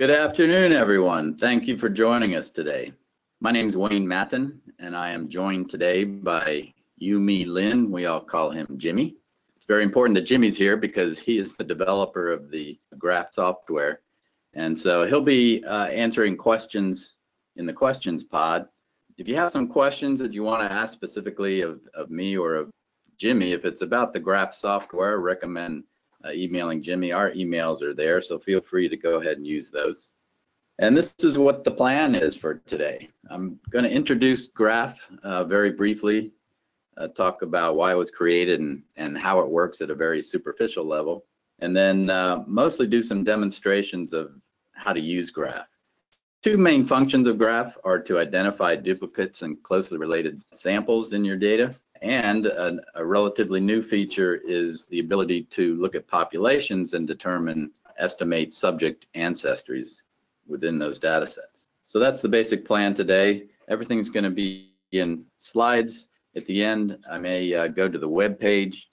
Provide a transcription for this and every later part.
Good afternoon, everyone. Thank you for joining us today. My name is Wayne Matton, and I am joined today by Yu-Mi Lin. We all call him Jimmy. It's very important that Jimmy's here because he is the developer of the GRAF software. And so he'll be answering questions in the questions pod. If you have some questions that you want to ask specifically of me or of Jimmy, if it's about the GRAF software, I recommend emailing Jimmy. Our emails are there, so feel free to go ahead and use those. And this is what the plan is for today. I'm going to introduce GRAF very briefly, talk about why it was created and how it works at a very superficial level, and then mostly do some demonstrations of how to use GRAF. Two main functions of GRAF are to identify duplicates and closely related samples in your data. And a relatively new feature is the ability to look at populations and estimate subject ancestries within those data sets. So that's the basic plan today. Everything's going to be in slides. At the end, I may go to the web pages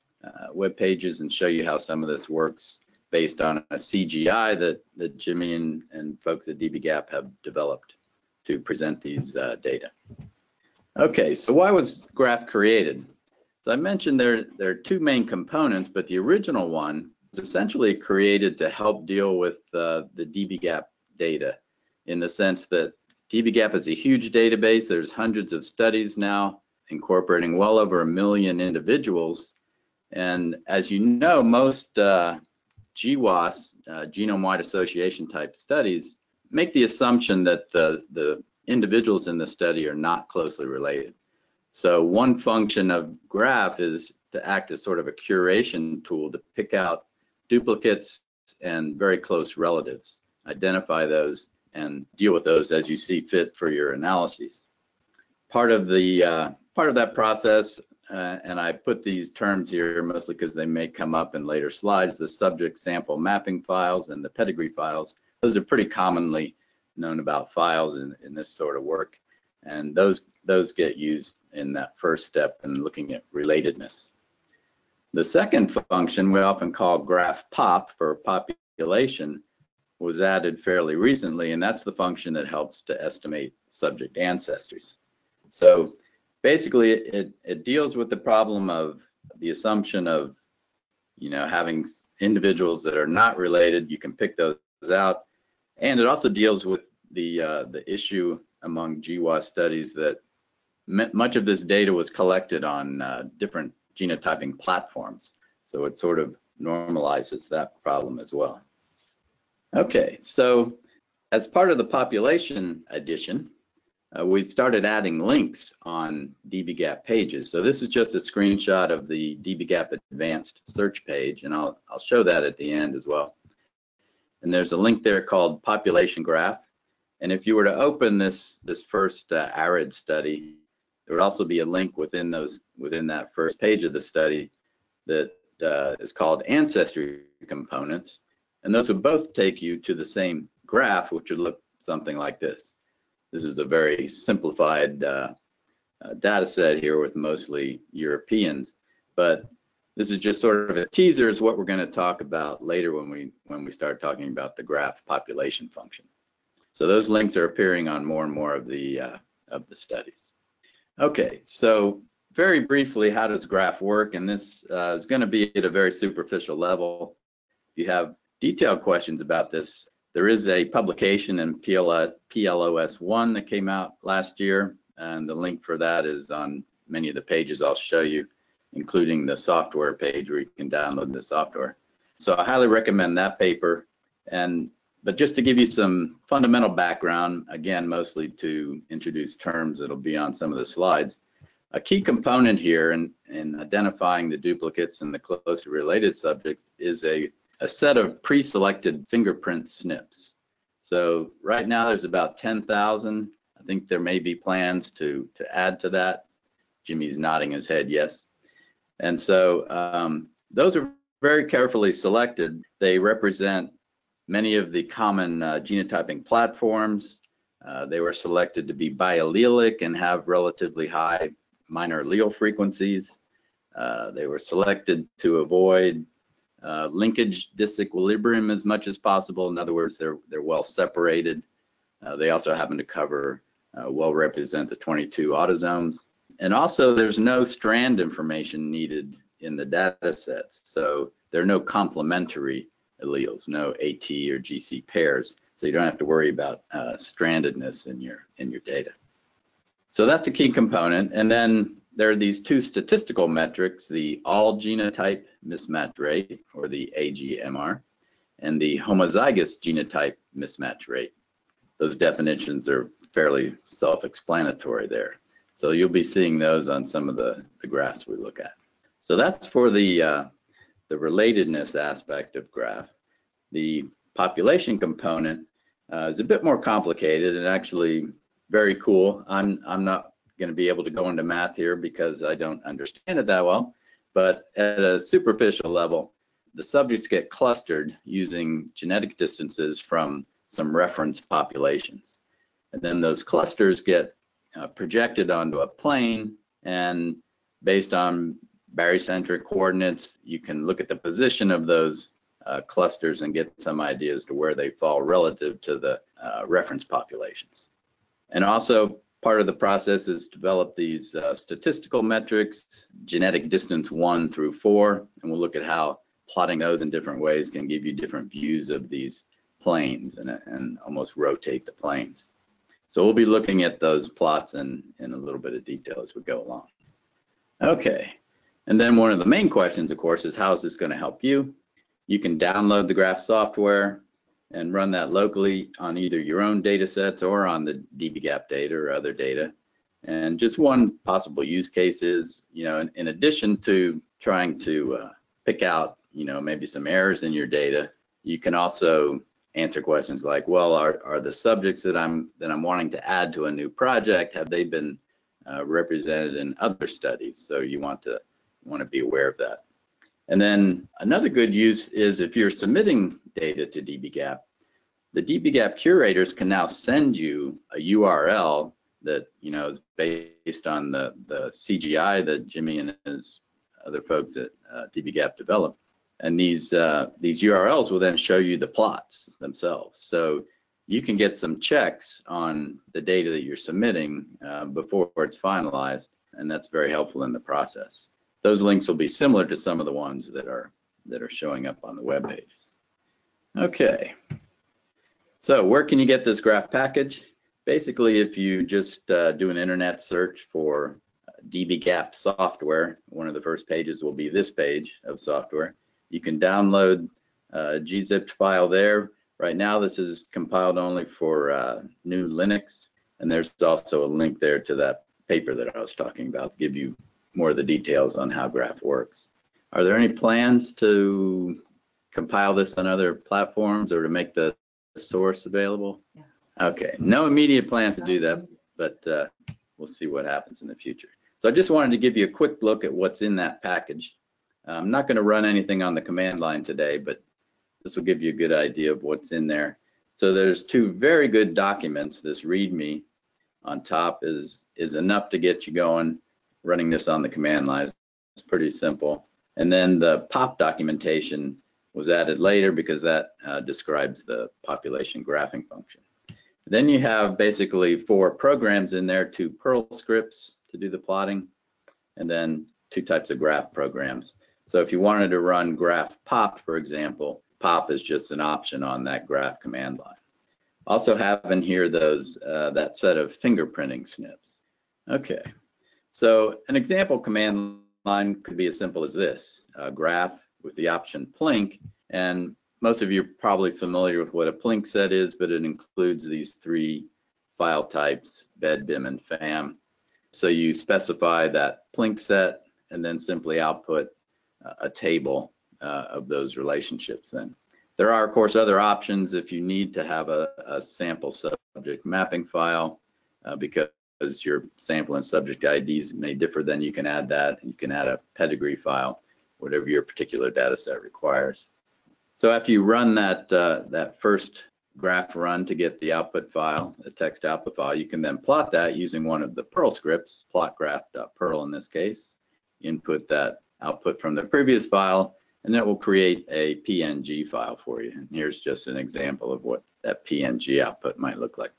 and show you how some of this works based on a CGI that Jimmy and folks at dbGaP have developed to present these data. Okay, so why was GRAF created? As I mentioned, there are two main components, but the original one was essentially created to help deal with the dbGaP data, in the sense that dbGaP is a huge database. There's hundreds of studies now incorporating well over 1 million individuals. And as you know, most GWAS, genome-wide association type studies, make the assumption that the individuals in the study are not closely related. So one function of GRAF is to act as sort of a curation tool to pick out duplicates and very close relatives, identify those, and deal with those as you see fit for your analyses. Part of that process, and I put these terms here mostly because they may come up in later slides, the subject sample mapping files and the pedigree files. Those are pretty commonly known about files in this sort of work, and those get used in that first step in looking at relatedness. The second function, we often call GRAF-pop for population, was added fairly recently, and that's the function that helps to estimate subject ancestries. So basically it deals with the problem of the assumption of, having individuals that are not related. You can pick those out, and it also deals with the issue among GWAS studies that much of this data was collected on different genotyping platforms. So it sort of normalizes that problem as well. Okay, so as part of the population addition, we've started adding links on dbGaP pages. So this is just a screenshot of the dbGaP advanced search page, and I'll show that at the end as well. And there's a link there called Population Graph. And if you were to open this first ARID study, there would also be a link within that first page of the study that is called Ancestry Components. And those would both take you to the same graph, which would look something like this. This is a very simplified data set here with mostly Europeans, but this is just sort of a teaser is what we're going to talk about later when we start talking about the GRAF population function. So those links are appearing on more and more of the studies. Okay, so very briefly, how does GRAF work? And this is going to be at a very superficial level. If you have detailed questions about this, there is a publication in PLOS 1 that came out last year, and the link for that is on many of the pages I'll show you, including the software page where you can download the software. So I highly recommend that paper. But just to give you some fundamental background, again, mostly to introduce terms that'll be on some of the slides, a key component here in identifying the duplicates and the closely related subjects is a set of pre-selected fingerprint SNPs. So right now there's about 10,000. I think there may be plans to add to that. Jimmy's nodding his head yes. And so those are very carefully selected. They represent many of the common genotyping platforms. They were selected to be biallelic and have relatively high minor allele frequencies. They were selected to avoid linkage disequilibrium as much as possible. In other words, they're well separated. They also happen to cover, well represent the 22 autosomes. And also there's no strand information needed in the data sets. So there are no complementary alleles, no AT or GC pairs. So you don't have to worry about strandedness in your data. So that's a key component. And then there are these two statistical metrics, the all genotype mismatch rate, or the AGMR, and the homozygous genotype mismatch rate. Those definitions are fairly self-explanatory there. So you'll be seeing those on some of the graphs we look at. So that's for the relatedness aspect of GRAF. The population component is a bit more complicated and actually very cool. I'm not going to be able to go into math here because I don't understand it that well, but at a superficial level, the subjects get clustered using genetic distances from some reference populations. And then those clusters get projected onto a plane, and based on barycentric coordinates, you can look at the position of those clusters and get some idea as to where they fall relative to the reference populations. And also part of the process is to develop these statistical metrics, genetic distance 1 through 4, and we'll look at how plotting those in different ways can give you different views of these planes and almost rotate the planes. So we'll be looking at those plots in a little bit of detail as we go along. Okay, and then one of the main questions, of course, is how is this going to help you? You can download the GRAF software and run that locally on either your own data sets or on the dbGaP data or other data. And just one possible use case is, in addition to trying to pick out, maybe some errors in your data, you can also answer questions like, well, are the subjects that I'm wanting to add to a new project, have they been represented in other studies? So you want to be aware of that. And then another good use is if you're submitting data to dbGaP, the dbGaP curators can now send you a URL that is based on the CGI that Jimmy and his other folks at dbGaP developed. And these URLs will then show you the plots themselves. So you can get some checks on the data that you're submitting before it's finalized, and that's very helpful in the process. Those links will be similar to some of the ones that are showing up on the web page. Okay, so where can you get this GRAF package? Basically, if you just do an internet search for dbGaP software, one of the first pages will be this page of software. You can download a gzipped file there. Right now, this is compiled only for new Linux, and there's also a link there to that paper that I was talking about to give you more of the details on how GRAF works. Are there any plans to compile this on other platforms or to make the source available? Yeah. Okay, no immediate plans to do that, but we'll see what happens in the future. So I just wanted to give you a quick look at what's in that package. I'm not going to run anything on the command line today, but this will give you a good idea of what's in there. So there's two very good documents. This README on top is enough to get you going. Running this on the command line, it's pretty simple. And then the POP documentation was added later because that describes the population graphing function. Then you have basically 4 programs in there, 2 Perl scripts to do the plotting, and then 2 types of graph programs. So if you wanted to run GRAF-pop, for example, pop is just an option on that GRAF command line. Also have in here those that set of fingerprinting snips. Okay, so an example command line could be as simple as this: GRAF with the option plink, and most of you are probably familiar with what a plink set is, but it includes these 3 file types, bed, bim, and fam. So you specify that plink set and then simply output a table of those relationships. Then there are, of course, other options if you need to have a sample subject mapping file, because your sample and subject IDs may differ. Then you can add that. You can add a pedigree file, whatever your particular data set requires. So after you run that first graph run to get the output file, the text output file, you can then plot that using one of the Perl scripts, plotgraph.perl in this case. Input that output from the previous file, and that will create a PNG file for you. And here's just an example of what that PNG output might look like.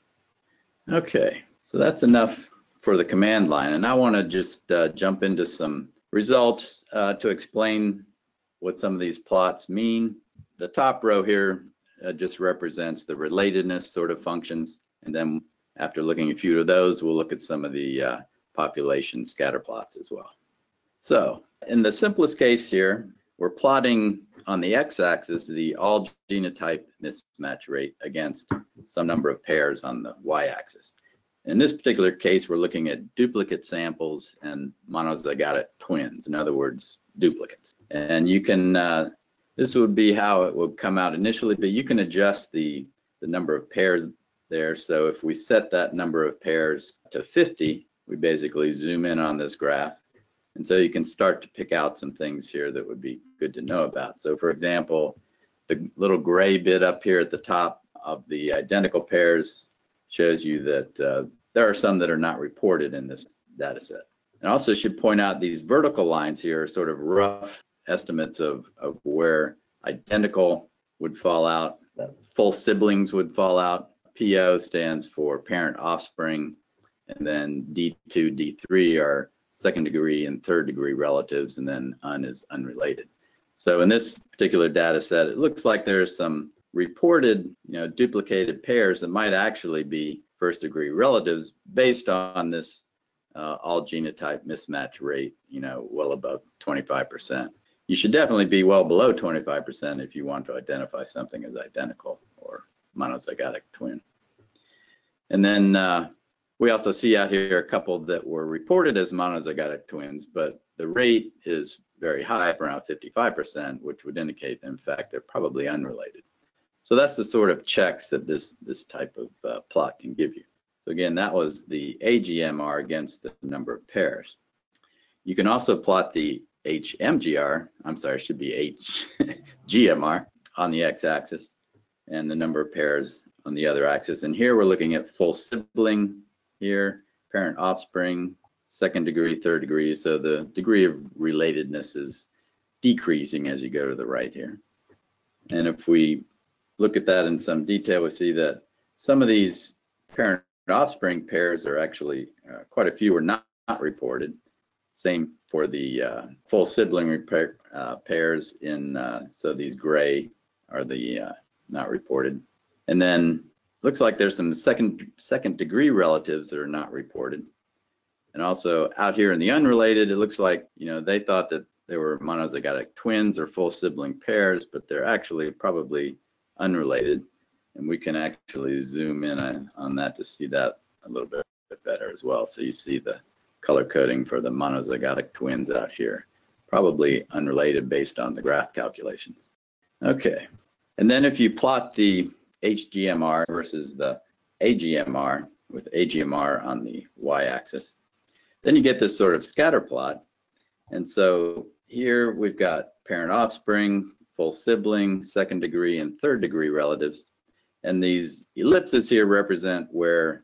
Okay, so that's enough for the command line, and I want to just jump into some results to explain what some of these plots mean. The top row here just represents the relatedness sort of functions, and then after looking at a few of those, we'll look at some of the population scatter plots as well. So in the simplest case here, we're plotting on the x-axis the all genotype mismatch rate against some number of pairs on the y-axis. In this particular case, we're looking at duplicate samples and monozygotic twins, in other words, duplicates. And you can, this would be how it would come out initially, but you can adjust the number of pairs there. So if we set that number of pairs to 50, we basically zoom in on this graph. And so you can start to pick out some things here that would be good to know about. So for example, the little gray bit up here at the top of the identical pairs shows you that there are some that are not reported in this data set. And I also should point out these vertical lines here are sort of rough estimates of where identical would fall out, full siblings would fall out. PO stands for parent offspring, and then D2, D3 are second degree and third degree relatives, and then UN is unrelated. So in this particular data set, it looks like there's some reported, duplicated pairs that might actually be first degree relatives based on this all genotype mismatch rate, well above 25%. You should definitely be well below 25% if you want to identify something as identical or monozygotic twin. And then we also see out here a couple that were reported as monozygotic twins, but the rate is very high, around 55%, which would indicate, in fact, they're probably unrelated. So that's the sort of checks that this type of plot can give you. So again, that was the AGMR against the number of pairs. You can also plot the HMGR, I'm sorry, it should be HGMR on the x-axis and the number of pairs on the other axis. And here we're looking at full sibling here, parent offspring, second degree, third degree. So the degree of relatedness is decreasing as you go to the right here. And if we look at that in some detail, we see that some of these parent offspring pairs are actually, quite a few are not reported. Same for the full sibling pairs in, so these gray are the not reported. And then looks like there's some second degree relatives that are not reported. And also out here in the unrelated, it looks like, they thought that they were monozygotic twins or full sibling pairs, but they're actually probably unrelated. And we can actually zoom in on that to see that a little bit better as well. So you see the color coding for the monozygotic twins out here, probably unrelated based on the graph calculations. Okay, and then if you plot the HGMR versus the AGMR with AGMR on the y-axis, then you get this sort of scatter plot. And so here we've got parent offspring, full sibling, second degree and third degree relatives. And these ellipses here represent where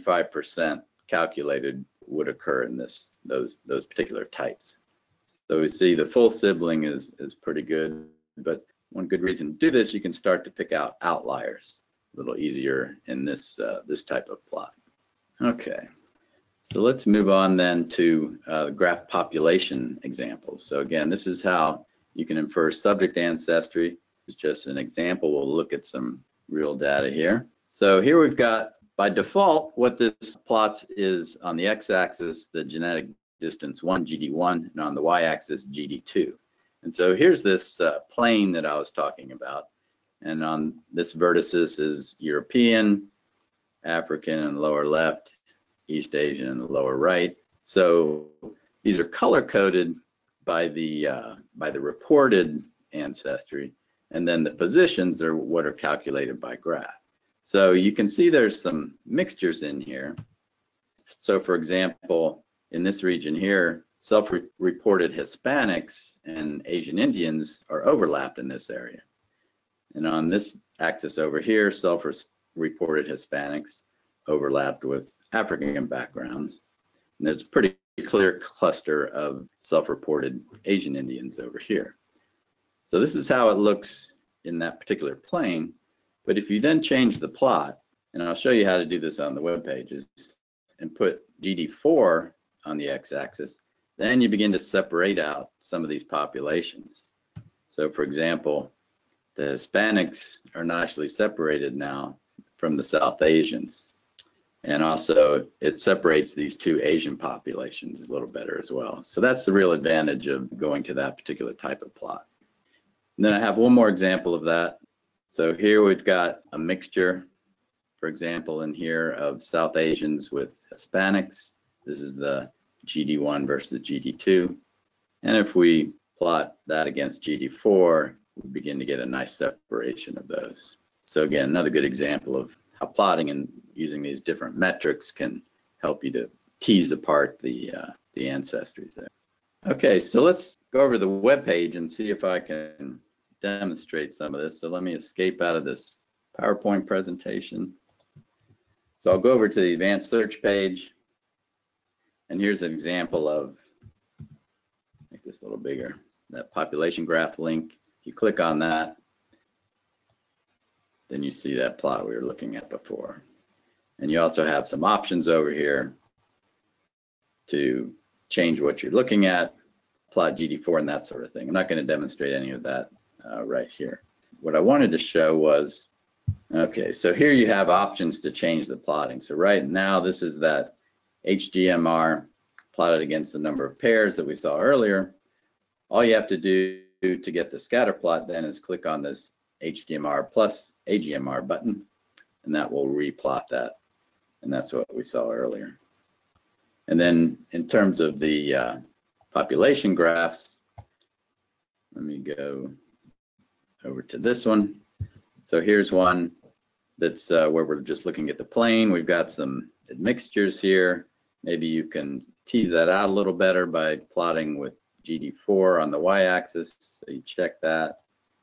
95% calculated would occur in those particular types. So we see the full sibling is pretty good, but one good reason to do this, you can start to pick out outliers a little easier in this type of plot. Okay, so let's move on then to graph population examples. So again, this is how you can infer subject ancestry. It's just an example. We'll look at some real data here. So here we've got, by default, what this plots is on the x-axis, the genetic distance 1, GD1, and on the y-axis, GD2. And so here's this plane that I was talking about. And on this vertices is European, African in the lower left, East Asian in the lower right. So these are color-coded by the reported ancestry, and then the positions are what are calculated by graph. So you can see there's some mixtures in here. So for example, in this region here, self-reported Hispanics and Asian Indians are overlapped in this area. And on this axis over here, self-reported Hispanics overlapped with African backgrounds. And there's a pretty clear cluster of self-reported Asian Indians over here. So this is how it looks in that particular plane. But if you then change the plot, and I'll show you how to do this on the web pages, and put GD4 on the x-axis, then you begin to separate out some of these populations. So for example, the Hispanics are nicely separated now from the South Asians. And also it separates these two Asian populations a little better as well. So that's the real advantage of going to that particular type of plot. And then I have one more example of that. So here we've got a mixture, for example, in here of South Asians with Hispanics. This is the GD1 versus GD2. And if we plot that against GD4, we begin to get a nice separation of those. So again, another good example of how plotting and using these different metrics can help you to tease apart the ancestries there. Okay, so let's go over the web page and see if I can demonstrate some of this. So let me escape out of this PowerPoint presentation. So I'll go over to the advanced search page, and here's an example of, make this a little bigger, that population graph link. If you click on that, then you see that plot we were looking at before. And you also have some options over here to change what you're looking at, plot GD4 and that sort of thing. I'm not going to demonstrate any of that right here. What I wanted to show was, okay, so here you have options to change the plotting. So right now this is that HDMR plotted against the number of pairs that we saw earlier. All you have to do to get the scatter plot then is click on this HDMR plus AGMR button, and that will replot that. And that's what we saw earlier. And then in terms of the population graphs, let me go over to this one. So here's one that's where we're just looking at the plane. We've got some admixtures here. Maybe you can tease that out a little better by plotting with GD4 on the y-axis. So you check that,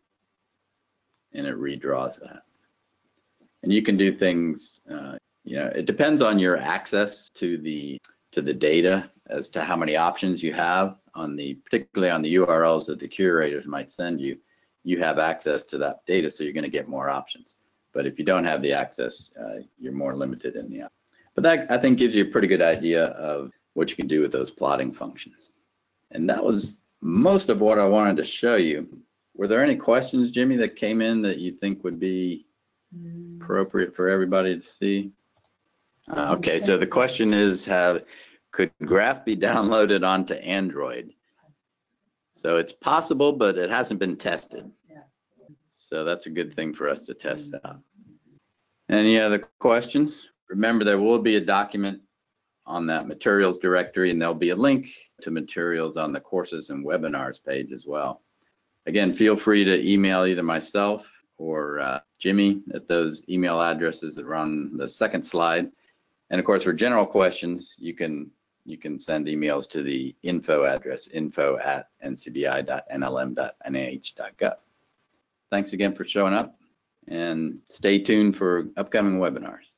and it redraws that. And you can do things, you know, it depends on your access to the data as to how many options you have on the, particularly on the URLs that the curators might send you. You have access to that data, so you're going to get more options. But if you don't have the access, you're more limited in the options. But that, I think, gives you a pretty good idea of what you can do with those plotting functions. And that was most of what I wanted to show you. Were there any questions, Jimmy, that came in that you think would be appropriate for everybody to see? Okay, so the question is, could GRAF be downloaded onto Android? So it's possible, but it hasn't been tested. So that's a good thing for us to test out. Any other questions? Remember, there will be a document on that materials directory, and there'll be a link to materials on the courses and webinars page as well. Again, feel free to email either myself or Jimmy at those email addresses that are on the second slide. And of course, for general questions, you can send emails to the info address, info@ncbi.nlm.nih.gov. Thanks again for showing up, and stay tuned for upcoming webinars.